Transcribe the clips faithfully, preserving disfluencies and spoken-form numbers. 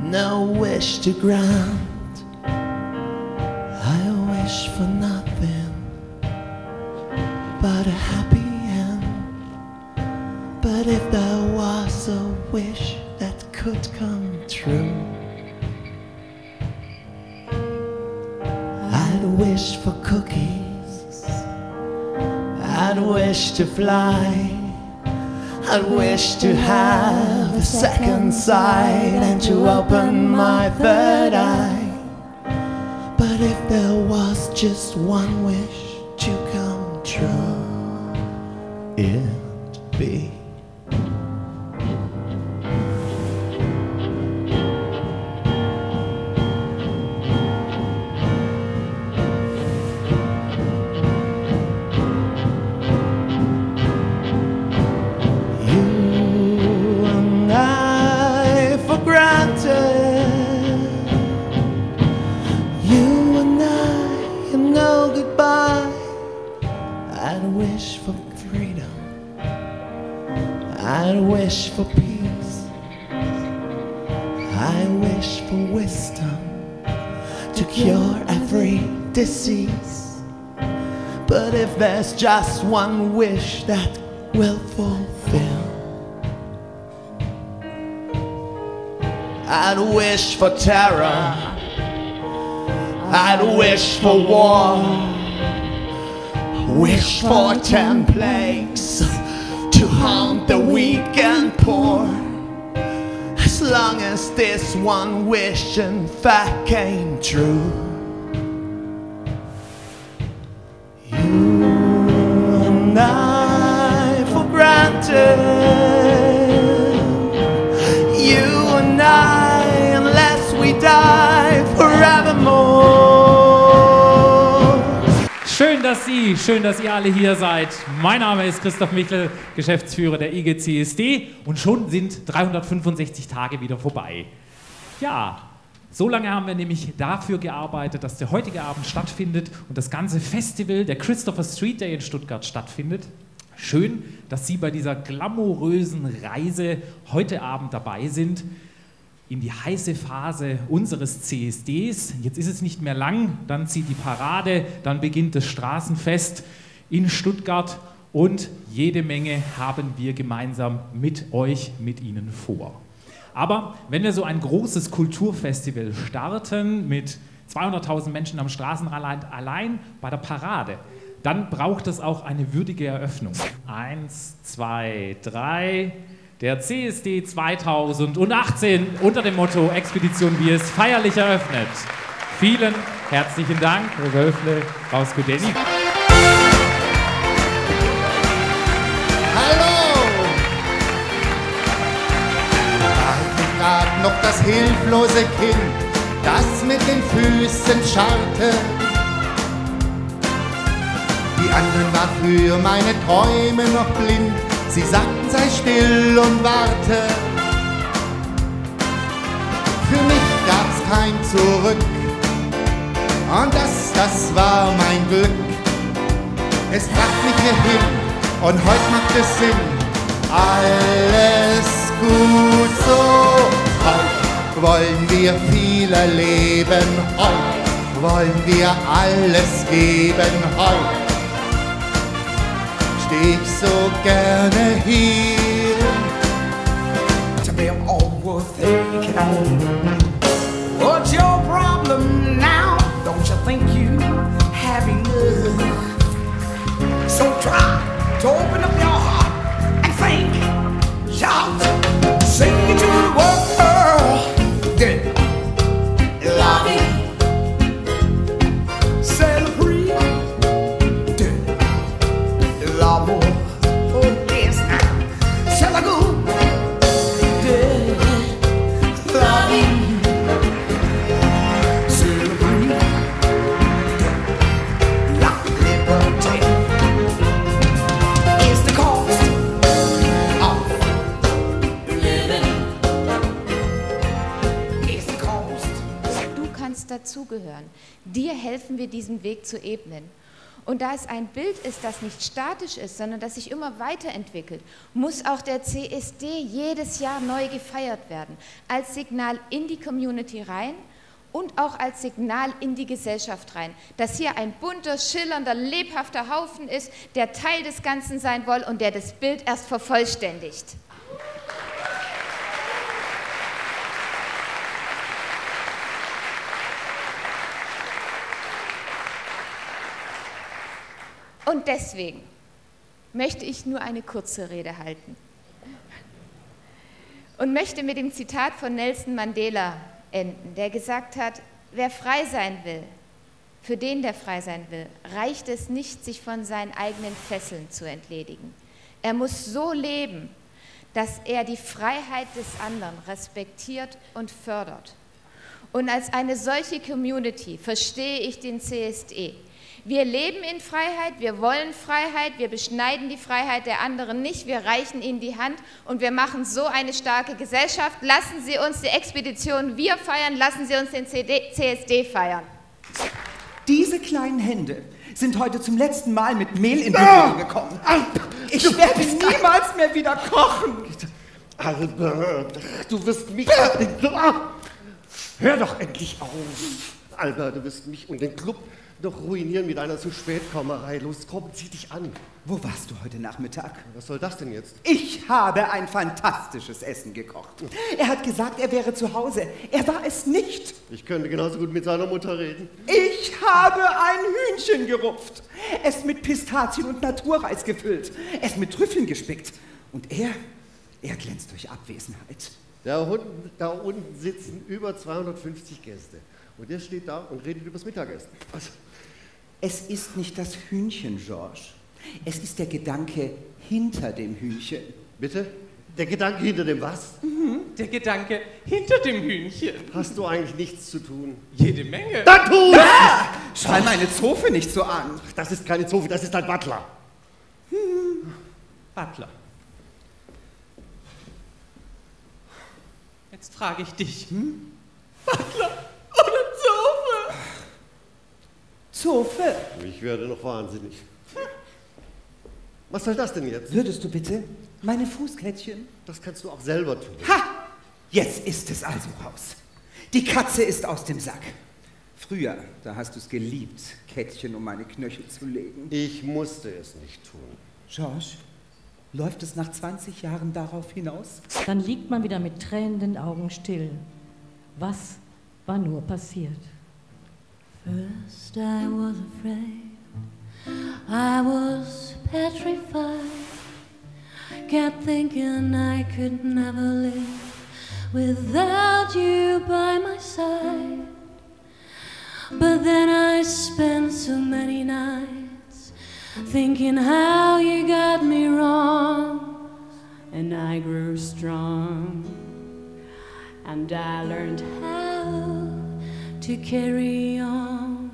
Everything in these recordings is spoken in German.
no wish to grant. I wish for nothing but a happy end. But if there was a wish that could come true, I'd wish for cookies, I'd wish to fly, I'd wish to have a second sight and to open my third eye. But if there was just one wish to come true, it'd be I wish for peace, I wish for wisdom to cure every disease. But if there's just one wish that will fulfill, I'd wish for terror, I'd wish for war, wish for ten plagues to haunt the weak and poor. As long as this one wish in fact came true, you and I for granted, you and I unless we die forevermore. Schön, dass Sie, schön, dass ihr alle hier seid. Mein Name ist Christoph Michel, Geschäftsführer der I G C S D, und schon sind dreihundertfünfundsechzig Tage wieder vorbei. Ja, so lange haben wir nämlich dafür gearbeitet, dass der heutige Abend stattfindet und das ganze Festival, der Christopher Street Day in Stuttgart, stattfindet. Schön, dass Sie bei dieser glamourösen Reise heute Abend dabei sind in die heiße Phase unseres C S Ds. Jetzt ist es nicht mehr lang, dann zieht die Parade, dann beginnt das Straßenfest in Stuttgart und jede Menge haben wir gemeinsam mit euch, mit Ihnen vor. Aber wenn wir so ein großes Kulturfestival starten mit zweihunderttausend Menschen am Straßenrand allein bei der Parade, dann braucht es auch eine würdige Eröffnung. Eins, zwei, drei... Der C S D zweitausendachtzehn unter dem Motto Expedition Wie es feierlich eröffnet. Vielen herzlichen Dank, Herr Wölfle, Frau Skudeni. Hallo! War ich grad noch das hilflose Kind, das mit den Füßen scharrte? Die anderen waren für meine Träume noch blind. Sie sagten, sei still und warte. Für mich gab's kein Zurück, und das, das war mein Glück. Es bracht mich hierhin, und heute macht es Sinn. Alles gut so. Heute wollen wir viel erleben, heute wollen wir alles geben, heute steh ich so gerne hier. To be overthinking. What's your problem now? Don't you think you have enough? So try to open up your heart and think. Shout, sing it to the world. Get loving. Dazugehören. Dir helfen wir, diesen Weg zu ebnen. Und da es ein Bild ist, das nicht statisch ist, sondern das sich immer weiterentwickelt, muss auch der C S D jedes Jahr neu gefeiert werden. Als Signal in die Community rein und auch als Signal in die Gesellschaft rein. Dass hier ein bunter, schillernder, lebhafter Haufen ist, der Teil des Ganzen sein will und der das Bild erst vervollständigt. Und deswegen möchte ich nur eine kurze Rede halten und möchte mit dem Zitat von Nelson Mandela enden, der gesagt hat, wer frei sein will, für den, der frei sein will, reicht es nicht, sich von seinen eigenen Fesseln zu entledigen. Er muss so leben, dass er die Freiheit des anderen respektiert und fördert. Und als eine solche Community verstehe ich den C S D. Wir leben in Freiheit, wir wollen Freiheit, wir beschneiden die Freiheit der anderen nicht, wir reichen ihnen die Hand und wir machen so eine starke Gesellschaft. Lassen Sie uns die Expedition Wir feiern, lassen Sie uns den C S D feiern. Diese kleinen Hände sind heute zum letzten Mal mit Mehl in Berührung gekommen. Ich werde niemals mehr wieder kochen. Albert, du wirst mich... Hör doch endlich auf. Albert, du wirst mich und den Club doch ruinieren mit einer zu Spätkommerei. Los, komm, zieh dich an. Wo warst du heute Nachmittag? Was soll das denn jetzt? Ich habe ein fantastisches Essen gekocht. Er hat gesagt, er wäre zu Hause. Er war es nicht. Ich könnte genauso gut mit seiner Mutter reden. Ich habe ein Hühnchen gerupft. Es mit Pistazien und Naturreis gefüllt. Es mit Trüffeln gespickt. Und er, er glänzt durch Abwesenheit. Da unten, da unten sitzen über zweihundertfünfzig Gäste. Und der steht da und redet übers Mittagessen. Also, es ist nicht das Hühnchen, Georges. Es ist der Gedanke hinter dem Hühnchen. Bitte? Der Gedanke hinter dem was? Mhm. Der Gedanke hinter dem Hühnchen. Hast du eigentlich nichts zu tun? Jede Menge. Dann tu's! Ah, schrei meine Zofe nicht so an. Ach, das ist keine Zofe, das ist ein Butler. Hm. Butler. Jetzt frage ich dich. Hm? Butler oder Zofe? Zofe. Ich werde noch wahnsinnig. Was soll das denn jetzt? Würdest du bitte meine Fußkettchen? Das kannst du auch selber tun. Ha! Jetzt ist es also raus. Die Katze ist aus dem Sack. Früher, da hast du es geliebt, Kettchen um meine Knöchel zu legen. Ich musste es nicht tun. Georges, läuft es nach zwanzig Jahren darauf hinaus? Dann liegt man wieder mit tränenden Augen still. Was war nur passiert? First I was afraid, I was petrified, kept thinking I could never live without you by my side. But then I spent so many nights thinking how you got me wrong, and I grew strong, and I learned how to carry on.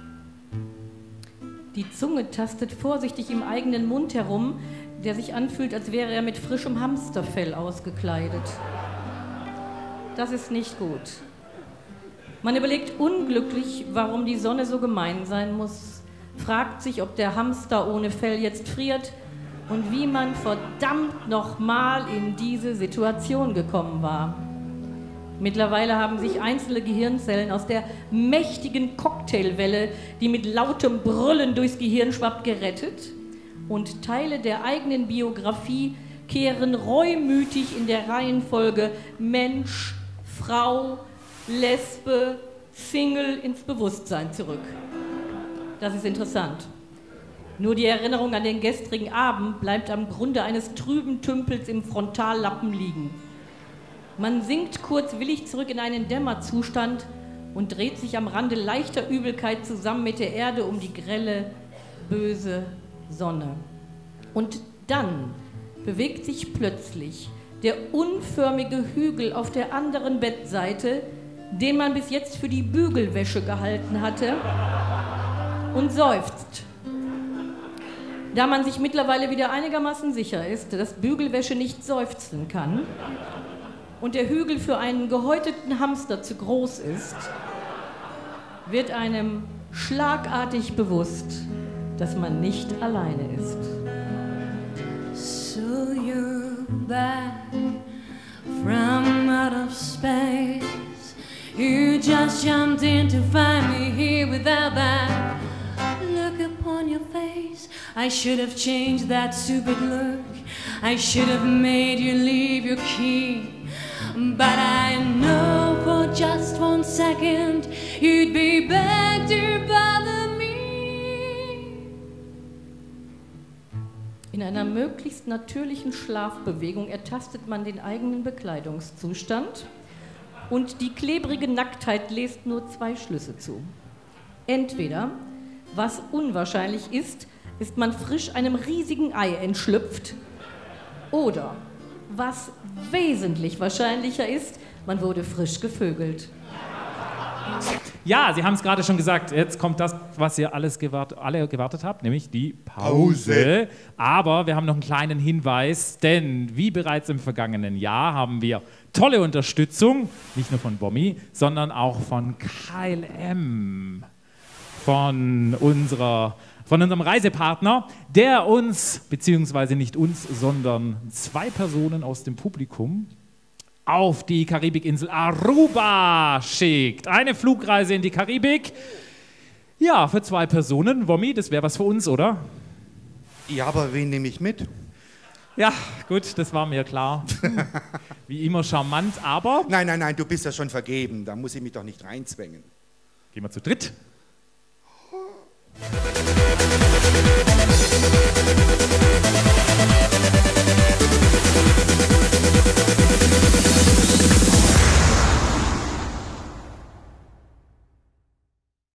Die Zunge tastet vorsichtig im eigenen Mund herum, der sich anfühlt, als wäre er mit frischem Hamsterfell ausgekleidet. Das ist nicht gut. Man überlegt unglücklich, warum die Sonne so gemein sein muss, fragt sich, ob der Hamster ohne Fell jetzt friert und wie man verdammt nochmal in diese Situation gekommen war. Mittlerweile haben sich einzelne Gehirnzellen aus der mächtigen Cocktailwelle, die mit lautem Brüllen durchs Gehirn schwappt, gerettet und Teile der eigenen Biografie kehren reumütig in der Reihenfolge Mensch, Frau, Lesbe, Single ins Bewusstsein zurück. Das ist interessant. Nur die Erinnerung an den gestrigen Abend bleibt am Grunde eines trüben Tümpels im Frontallappen liegen. Man sinkt kurz willig zurück in einen Dämmerzustand und dreht sich am Rande leichter Übelkeit zusammen mit der Erde um die grelle, böse Sonne. Und dann bewegt sich plötzlich der unförmige Hügel auf der anderen Bettseite, den man bis jetzt für die Bügelwäsche gehalten hatte, und seufzt. Da man sich mittlerweile wieder einigermaßen sicher ist, dass Bügelwäsche nicht seufzen kann und der Hügel für einen gehäuteten Hamster zu groß ist, wird einem schlagartig bewusst, dass man nicht alleine ist. So you're back from out of space. You just jumped in to find me here without that look upon your face. I should have changed that stupid look. I should have made you leave your key. But I know for just one second you'd be back to bother me. In einer möglichst natürlichen Schlafbewegung ertastet man den eigenen Bekleidungszustand und die klebrige Nacktheit lässt nur zwei Schlüsse zu. Entweder, was unwahrscheinlich ist, ist man frisch einem riesigen Ei entschlüpft, oder, was wesentlich wahrscheinlicher ist, man wurde frisch gevögelt. Ja, Sie haben es gerade schon gesagt, jetzt kommt das, was ihr alles gewart, alle gewartet habt, nämlich die Pause. Pause. Aber wir haben noch einen kleinen Hinweis, denn wie bereits im vergangenen Jahr haben wir tolle Unterstützung, nicht nur von Bommi, sondern auch von K L M, von, unserer, von unserem Reisepartner, der uns, beziehungsweise nicht uns, sondern zwei Personen aus dem Publikum auf die Karibikinsel Aruba schickt. Eine Flugreise in die Karibik. Ja, für zwei Personen. Wommi, das wäre was für uns, oder? Ja, aber wen nehme ich mit? Ja, gut, das war mir klar. Wie immer charmant, aber... Nein, nein, nein, du bist ja schon vergeben. Da muss ich mich doch nicht reinzwängen. Gehen wir zu dritt.